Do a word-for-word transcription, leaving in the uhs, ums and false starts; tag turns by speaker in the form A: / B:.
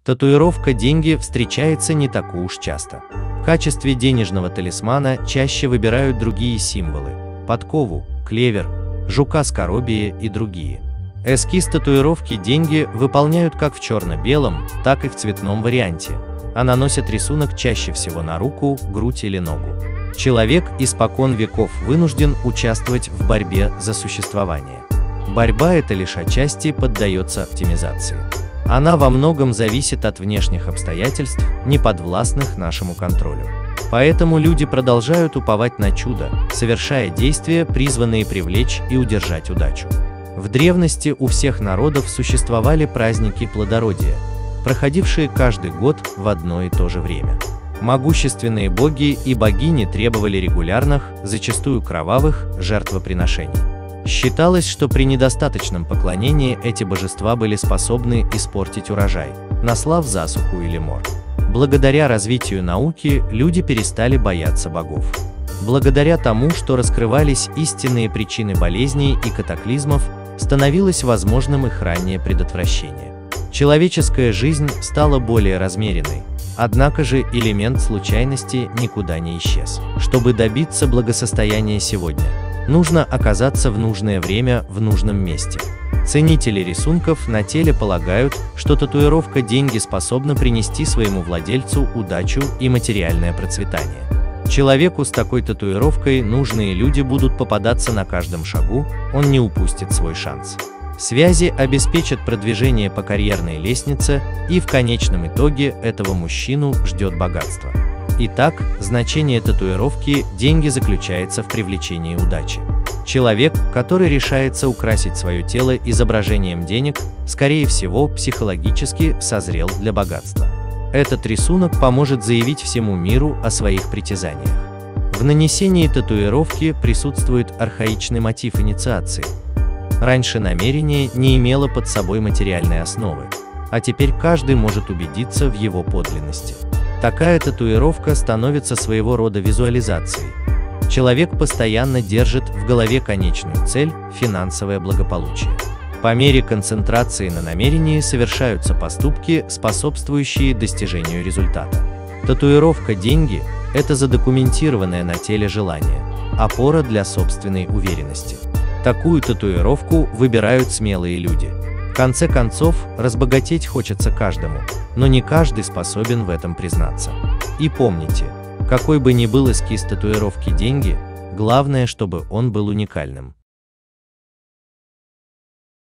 A: Татуировка «деньги» встречается не так уж часто. В качестве денежного талисмана чаще выбирают другие символы – подкову, клевер, жука-скоробия и другие. Эскиз татуировки «деньги» выполняют как в черно-белом, так и в цветном варианте, а наносят рисунок чаще всего на руку, грудь или ногу. Человек испокон веков вынужден участвовать в борьбе за существование. Борьба эта лишь отчасти поддается оптимизации. Она во многом зависит от внешних обстоятельств, не подвластных нашему контролю. Поэтому люди продолжают уповать на чудо, совершая действия, призванные привлечь и удержать удачу. В древности у всех народов существовали праздники плодородия, проходившие каждый год в одно и то же время. Могущественные боги и богини требовали регулярных, зачастую кровавых, жертвоприношений. Считалось, что при недостаточном поклонении эти божества были способны испортить урожай, наслав засуху или мор. Благодаря развитию науки люди перестали бояться богов. Благодаря тому, что раскрывались истинные причины болезней и катаклизмов, становилось возможным их раннее предотвращение. Человеческая жизнь стала более размеренной, однако же элемент случайности никуда не исчез. Чтобы добиться благосостояния сегодня, нужно оказаться в нужное время в нужном месте. Ценители рисунков на теле полагают, что татуировка «деньги» способна принести своему владельцу удачу и материальное процветание. Человеку с такой татуировкой нужные люди будут попадаться на каждом шагу, он не упустит свой шанс. Связи обеспечат продвижение по карьерной лестнице, и в конечном итоге этого мужчину ждет богатство. Итак, значение татуировки «деньги» заключается в привлечении удачи. Человек, который решается украсить свое тело изображением денег, скорее всего, психологически созрел для богатства. Этот рисунок поможет заявить всему миру о своих притязаниях. В нанесении татуировки присутствует архаичный мотив инициации. Раньше намерение не имело под собой материальной основы, а теперь каждый может убедиться в его подлинности. Такая татуировка становится своего рода визуализацией. Человек постоянно держит в голове конечную цель – финансовое благополучие. По мере концентрации на намерении совершаются поступки, способствующие достижению результата. Татуировка «деньги» – это задокументированное на теле желание, опора для собственной уверенности. Такую татуировку выбирают смелые люди. В конце концов, разбогатеть хочется каждому, но не каждый способен в этом признаться. И помните, какой бы ни был эскиз татуировки «деньги», главное, чтобы он был уникальным.